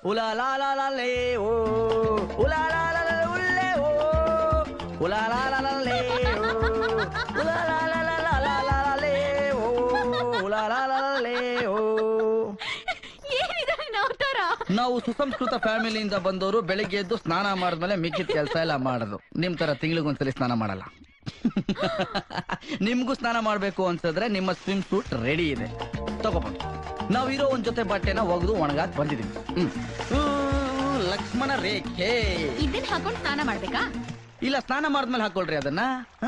ಉಲಾ ಲಾ ಲಾ ಲಾ ಲೇ ಓ ಉಲಾ ಲಾ ಲಾ ಲಾ ಉಲ್ಲೆ ಓ ಉಲಾ ಲಾ ಲಾ ಲಾ ಲೇ ಓ ಉಲಾ ಲಾ ಲಾ ಲಾ ಲಾ ಲಾ ಲಾ ಲಾ ಲೇ ಓ ಉಲಾ ಲಾ ಲಾ ಲಾ ಲೇ ಓ. ನಾವು ಸುಸಂಸ್ಕೃತ ಫ್ಯಾಮಿಲಿಯಿಂದ ಬಂದವರು ಬೆಳಿಗ್ಗೆ ಎದ್ದು ಸ್ನಾನ ಮಾಡಿದ್ಮೇಲೆ ಮಿಕ್ಕಿದ ಕೆಲಸ ಎಲ್ಲ ಮಾಡೋದು. ನಿಮ್ ತರ ತಿಂಗಳಿಗೊಂದ್ಸಲಿ ಸ್ನಾನ ಮಾಡಲ್ಲ. ನಿಮ್ಗೂ ಸ್ನಾನ ಮಾಡ್ಬೇಕು ಅನ್ಸಿದ್ರೆ ನಿಮ್ಮ ಸ್ವಿಮ್ ಸೂಟ್ ರೆಡಿ ಇದೆ, ತಗೋಬಹುದು. ನಾವಿರೋ ಒಂದ್ ಜೊತೆ ಬಟ್ಟೆನ ಒಗೆದು ಒಣಗಾಕ್ ಬಂದಿದೀವಿ. ಲಕ್ಷ್ಮಣ ರೇಖೆ ಇದನ್ನ ಹಾಕೊಂಡು ಸ್ನಾನ ಮಾಡ್ಬೇಕಾ? ಇಲ್ಲ, ಸ್ನಾನ ಮಾಡಿದ್ಮೇಲೆ ಹಾಕೊಳ್ರಿ ಅದನ್ನ.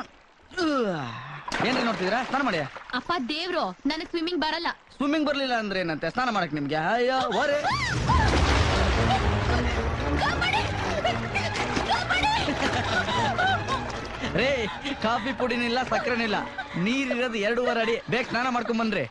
ಏನ್ರಿ ನೋಡ್ತಿದ್ದೀರಾ? ಸ್ನಾನ ಮಾಡಿ. ಅಪ್ಪ ದೇವ್ರು, ನನಗ್ ಸ್ವಿಮ್ಮಿಂಗ್ ಬರಲ್ಲ. ಸ್ವಿಮ್ಮಿಂಗ್ ಬರ್ಲಿಲ್ಲ ಅಂದ್ರೆ ಏನಂತೆ, ಸ್ನಾನ ಮಾಡಕ್ ನಿಮ್ಗೆ? ಅಯ್ಯೋ ಹೊರೆ. ರೇ, ಕಾಫಿ ಪುಡಿನಿಲ್ಲ, ಸಕ್ಕರೆನಿಲ್ಲ, ನೀರಿರೋದು 2.5 ಅಡಿ. ಬೇಗ ಸ್ನಾನ ಮಾಡ್ಕೊಂಡ್ ಬನ್ರಿ.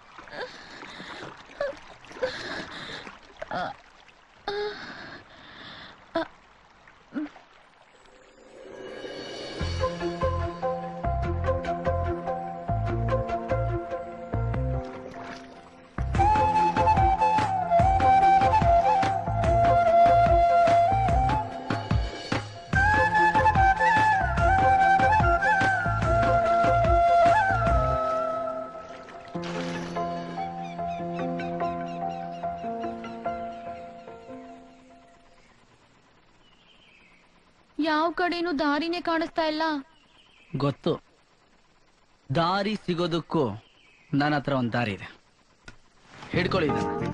ಯಾವ ಕಡೆನೂ ದಾರಿನೇ ಕಾಣಿಸ್ತಾ ಇಲ್ಲ. ಗೊತ್ತು, ದಾರಿ ಸಿಗೋದಕ್ಕೂ ನನ್ನ ಹತ್ರ ಒಂದು ದಾರಿ ಇದೆ. ಹಿಡ್ಕೊಳ್ಳಿ ಇದನ್ನ.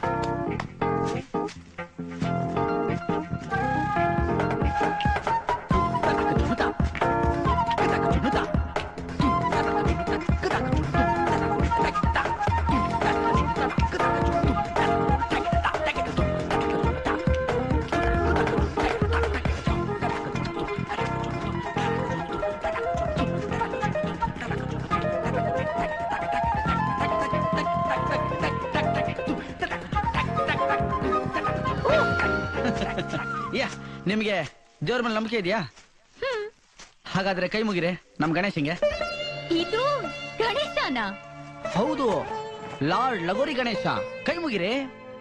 ನಿಮ್ಗೆ ದೇವ್ರ ಮೇಲೆ ನಂಬಿಕೆ ಇದೆಯಾ? ಹಾಗಾದ್ರೆ ಕೈ ಮುಗಿರೆ ನಮ್ ಗಣೇಶಂಗೆ. ಇದು ಗಣೇಶನ? ಹೌದು, ಲಾರ್ಡ್ ಲಗೋರಿ ಗಣೇಶ. ಕೈ ಮುಗಿರೆ.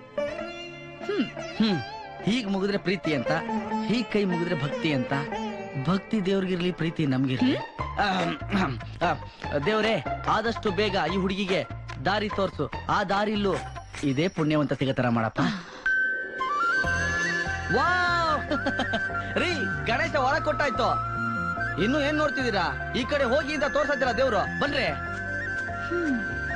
ಹೀಗ್ ಮುಗಿದ್ರೆ ಪ್ರೀತಿ ಅಂತ, ಹೀಗ್ ಕೈ ಮುಗಿದ್ರೆ ಭಕ್ತಿ ಅಂತ. ಭಕ್ತಿ ದೇವ್ರಿಗಿರ್ಲಿ, ಪ್ರೀತಿ ನಮ್ಗಿರ್ಲಿ. ದೇವ್ರೇ, ಆದಷ್ಟು ಬೇಗ ಈ ಹುಡುಗಿಗೆ ದಾರಿ ತೋರ್ಸು. ಆ ದಾರಿಲ್ಲೂ ಇದೇ ಪುಣ್ಯವಂತ ಸಿಗತರ ಮಾಡಪ್ಪ. ವಾವ್ ರೀ, ಗಣೇಶ ಒಳ ಕೊಟ್ಟಾಯ್ತು. ಇನ್ನು ಏನ್ ನೋಡ್ತಿದ್ದೀರಾ? ಈ ಕಡೆ ಹೋಗಿ ಅಂತ ತೋರ್ಸತ್ತಿರ ದೇವ್ರು. ಬನ್ರಿ.